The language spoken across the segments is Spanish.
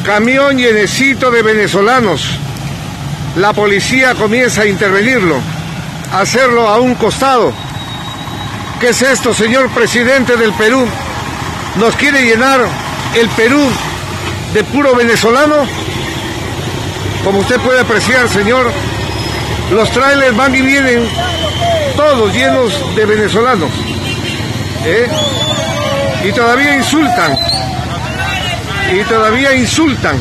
Camión llenecito de venezolanos. La policía comienza a intervenirlo, a hacerlo a un costado. ¿Qué es esto, señor presidente del Perú? ¿Nos quiere llenar el Perú de puro venezolano? Como usted puede apreciar, señor, los trailers van y vienen todos llenos de venezolanos. Y todavía insultan. Y todavía insultan.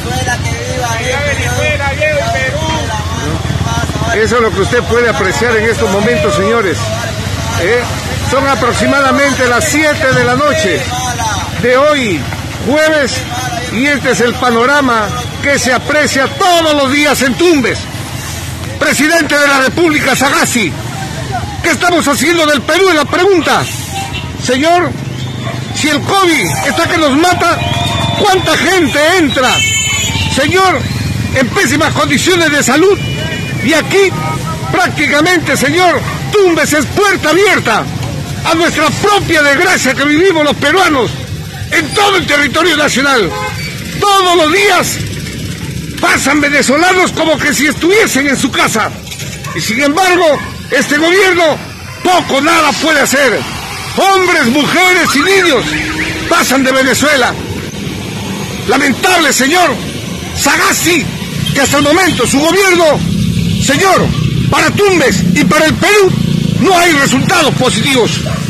Eso es lo que usted puede apreciar en estos momentos, señores. Son aproximadamente las 7 de la noche de hoy, jueves, y este es el panorama que se aprecia todos los días en Tumbes. Presidente de la República, Sagasti, ¿qué estamos haciendo del Perú? Es la pregunta. Señor, si el COVID está que nos mata, ¿cuánta gente entra? Señor, en pésimas condiciones de salud. Y aquí, prácticamente, señor, Tumbes es puerta abierta a nuestra propia desgracia que vivimos los peruanos en todo el territorio nacional. Todos los días pasan venezolanos como que si estuviesen en su casa. Y sin embargo, este gobierno poco nada puede hacer. Hombres, mujeres y niños pasan de Venezuela. Lamentable, señor Sagasti, que hasta el momento su gobierno, señor, para Tumbes y para el Perú no hay resultados positivos.